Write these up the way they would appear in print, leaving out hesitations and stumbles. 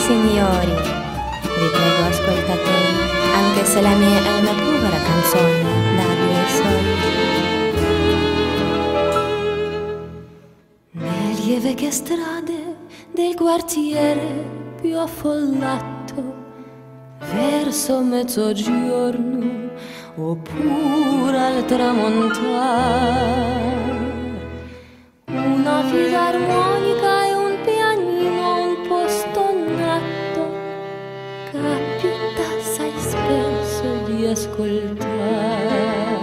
signori, vi prego ascoltate, anche se la mia è una povera canzone da 2 soldi. Nelle vecchie strade del quartiere più affollato, verso mezzogiorno oppure al tramontare, una fisarmonica e un pianino un po' stonato capita assai spesso di ascoltare.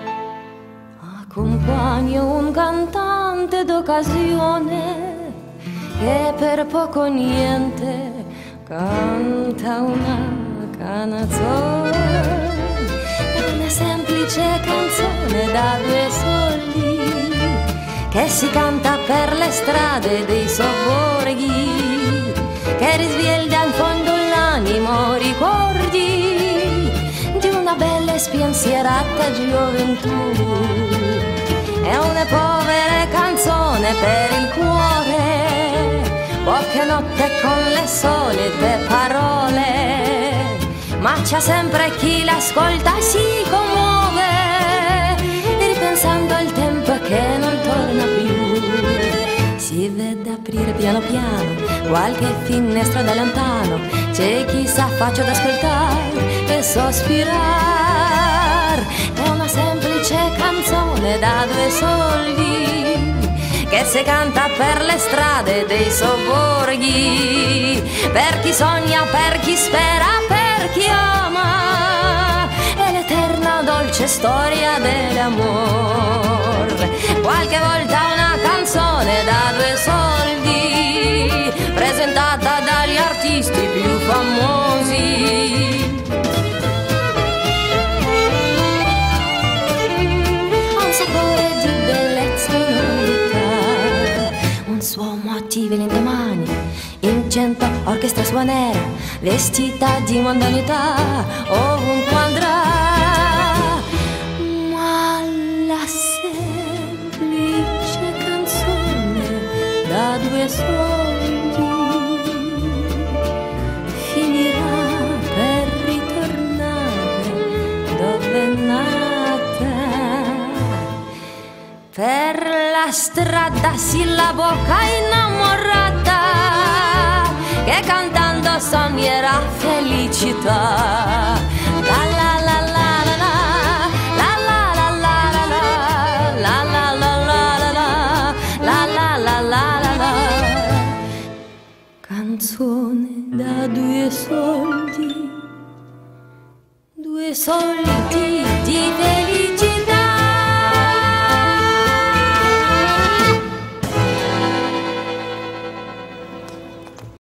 Accompagno un cantante d'occasione che per poco niente canta una canzone. È una semplice canzone da 2 soldi che si canta per le strade dei sobborghi, che risveglia in fondo l'animo, ricordi di una bella e spensierata gioventù. È una povera canzone per il cuore, poche notte con le solite parole, ma c'è sempre chi l'ascolta e si commuove, ripensando al tempo che non torna più. Si vede aprire piano piano qualche finestra da lontano, c'è chi s'affaccia ad ascoltare e sospirare. È una semplice canzone da 2 soldi che si canta per le strade dei sobborghi, per chi sogna, per chi spera, per chi ama, è l'eterna dolce storia dell'amor. Qualche volta una canzone da 2 soldi, presentata dagli artisti più famosi. Ha un sapore di bellezza inolita, un suono attivo nelle mani, in 100 orchestra suonerà, vestita di mondanità, ovunque andrà. Ma la semplice canzone da 2 soldi finirà per ritornare dove è nata. Per la strada la bocca innamorata che cantando sognerà felicità. La la la la la la la la la la la la la la la la la. Canzone da 2 soldi, 2 soldi di felicità.